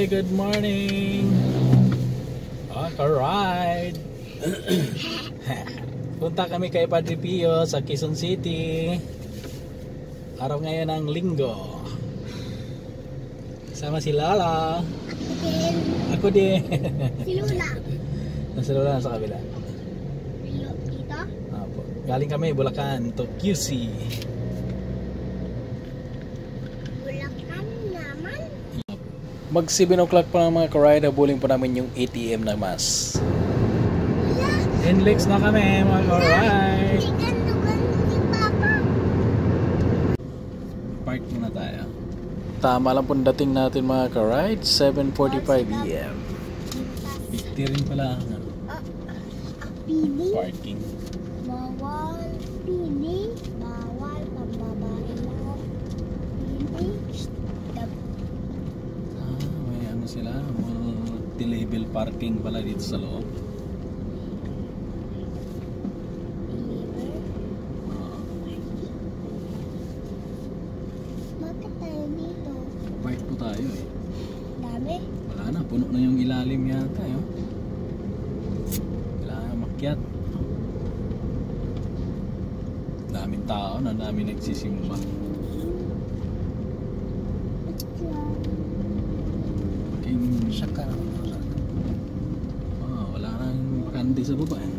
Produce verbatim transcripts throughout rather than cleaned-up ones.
Hey, good morning. Alright. Punta kami kay Padre Pio sa Quezon City. Araw ngayon ng linggo. Sama si Lala. Ako din. Si Lula. Nasa Lula sa kabila. Dito? Apo. Galing kami Bulacan to Q C. Bulacan naman. Mag seven o'clock pa ng mga karide. Buling pa namin yung A T M na Mass. Inlex na kami mga karide. Park muna tayo. Tama lang po dating natin mga ka-ride, seven forty-five A M fifty rin pala ang parking. Bawal pili, bawal pambabae lang. Ah, may ano sila, multi-level parking pala dito sa loob. Bakit tayo dito? Park po tayo eh. Dami? Wala na, puno na yung ilalim yata eh. Oh. Kailangan makyat. Daming tao na dami nagsisimba. King saka na. Ah, wala nang kandi sa baba eh.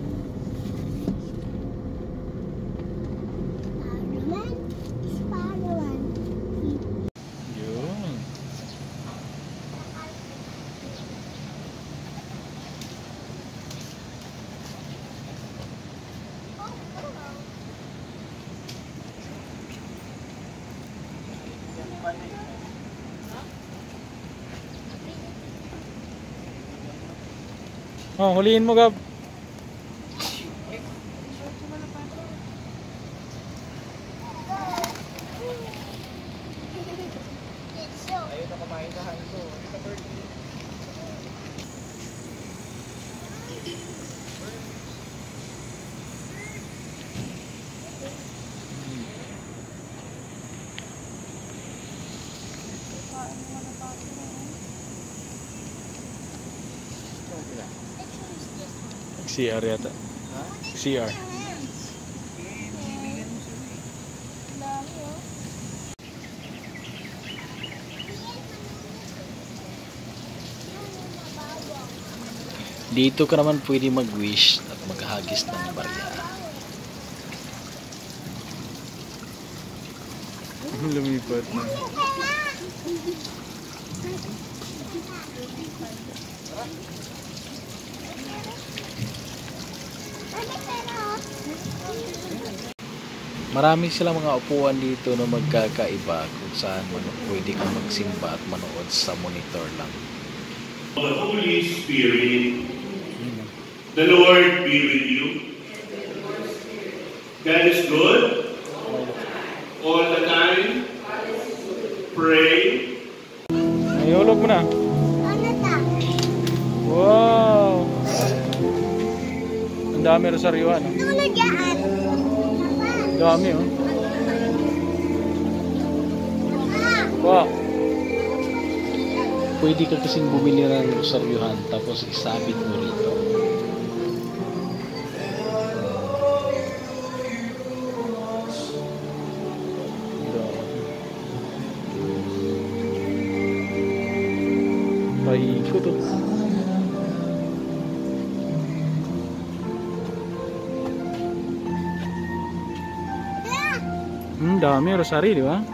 Yun. Oh, huliin mo, Gab. Ayun na kumain na hanso. C R yata. C R. Dito ka naman pwede mag-wish at maghagis ng barya. Lumipat na. Marami silang mga upuan dito na magkakaiba kung saan pwede kang magsimba at manood sa monitor lang. The Holy Spirit, the Lord be with you. God is good all the time. Pray. Ayolog mo na. Ano ta? Wow! Ang dami rosaryuhan. Ito na dyan. Ang dami oh. Wow! Pwede ka kasing bumili ng rosaryuhan tapos isabit mo rito. Paikot oh. Hmm, dami rosary, di ba?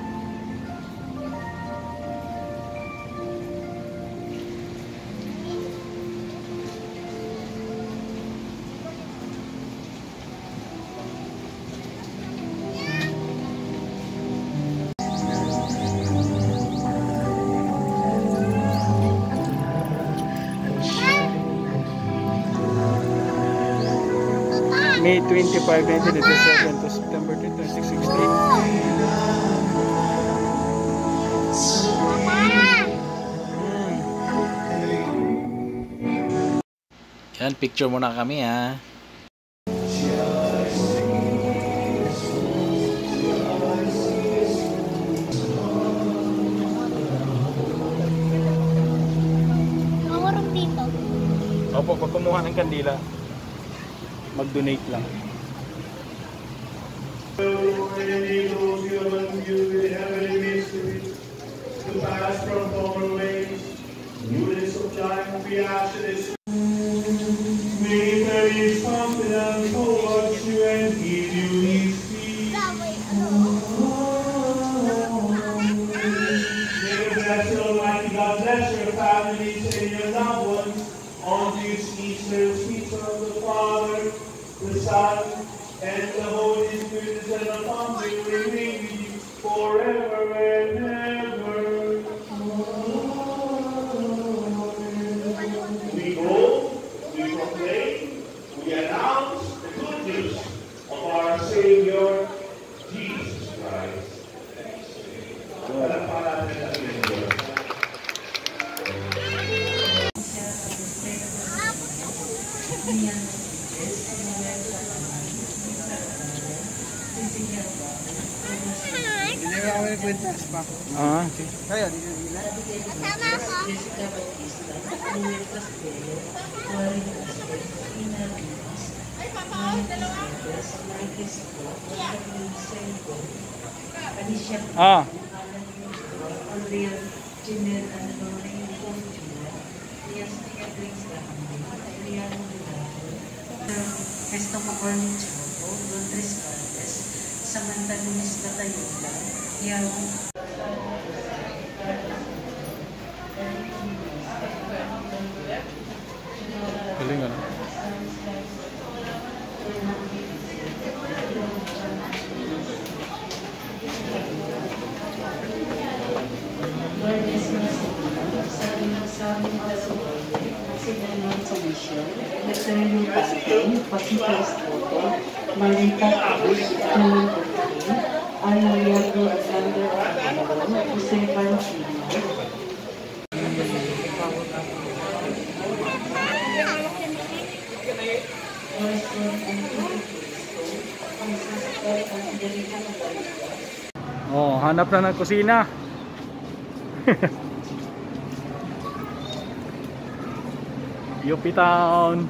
May twenty-five, nineteen eighty-seven to September twenty-six, sixteen. Yan, picture muna kami ha. Opo, pag kumuha ng kandila, mag-donate lang. To pass from former ways, newness of life and reaction is may there is confidence towards you and give you his peace. May the blessed Almighty God bless your families and your loved ones on this Easter season of the Father, the Son, and the Holy Spirit, and upon you remain with you forever and ever. We go, we proclaim, we announce the good news of our Savior, Jesus Christ. Ah, okay. Kasama ako. Ah. Resto makorni choco, don tres partes, samantalunis na tayo lang, yaw. Galing ano? Lord is merciful, sabi ng sabi ng pasuloy, nagsigayon sa mission, nagtarin ng tatay, pasipalistoto, malikat Cruz, Naman Portain, Ariago Alexander Armando, Jose Pancino, Oh, hanap na ng kusina. U P Town.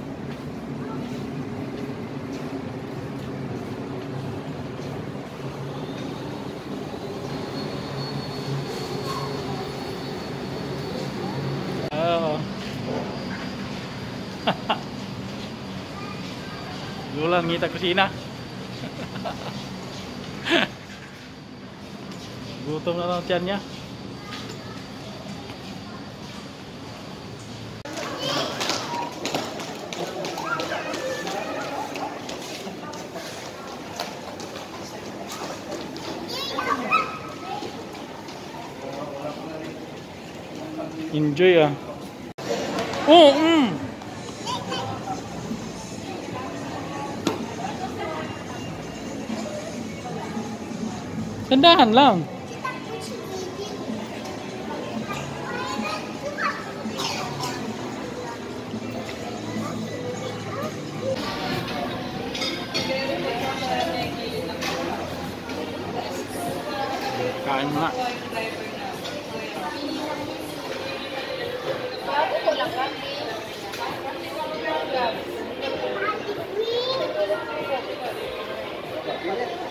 Oh. Lulang ngita kusina. Gutom na lang tiyan niya. Enjoy ah. Oh, mm. Tandahan lang. Kain mo na. Thank you.